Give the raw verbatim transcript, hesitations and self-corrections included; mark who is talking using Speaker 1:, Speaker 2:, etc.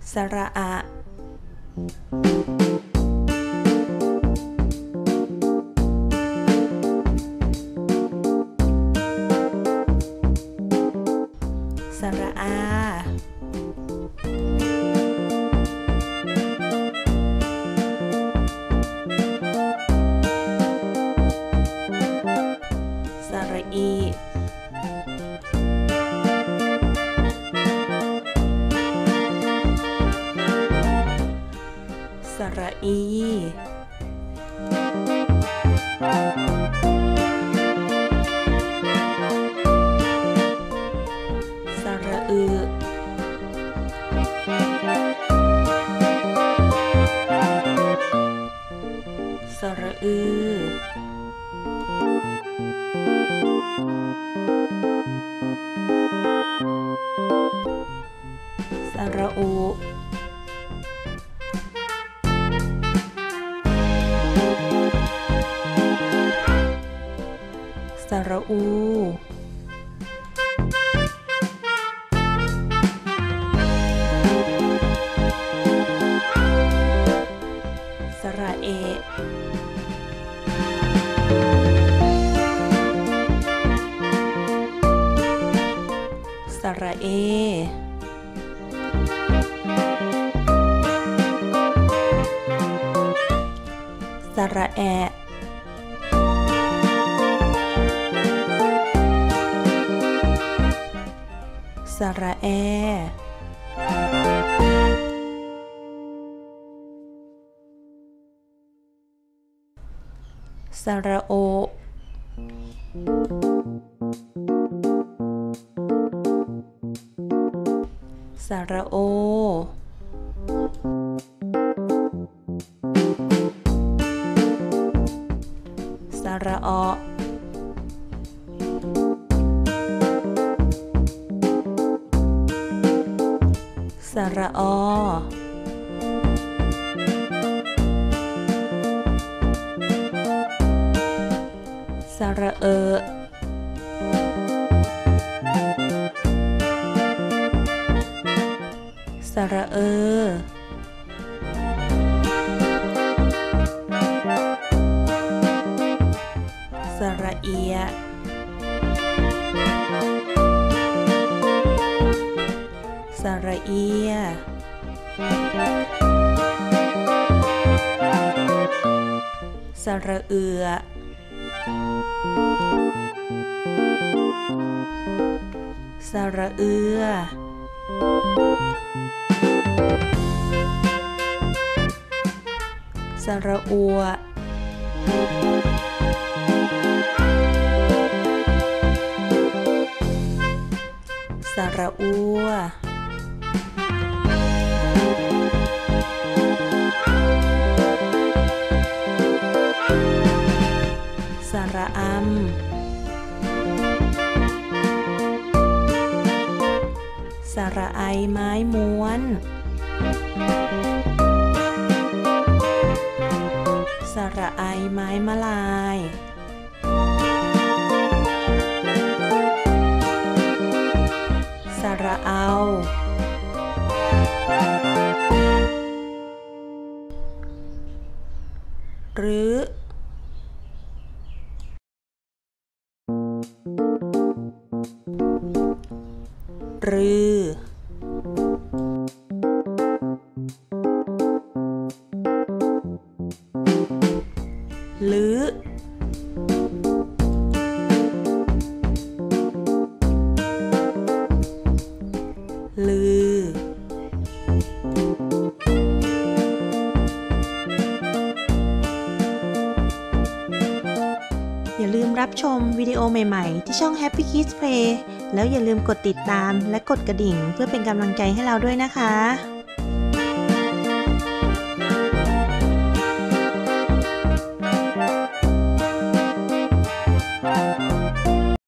Speaker 1: สระอะสระอาสระอีสระอีสระอือสระอือสระอูสระอูสระเอสระเอสระแอสระแอสระโอสระโอสระอสระอสระเอสระเอสระเอียสระเอียสระเอือสระเอือสระอัวสระอัวสระอัมสระไอไม้ม้วนสระไอไม้มะลายสระเอาหรือรือหรือลืออย่าลืมรับชมวิดีโอใหม่ๆที่ช่อง Happy Kids Play แล้วอย่าลืมกดติดตามและกดกระดิ่งเพื่อเป็นกำลังใจให้เราด้วยนะคะ